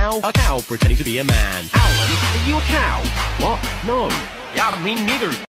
cow? A cow pretending to be a man. Alan, are you a cow? What? No. Yeah, me neither.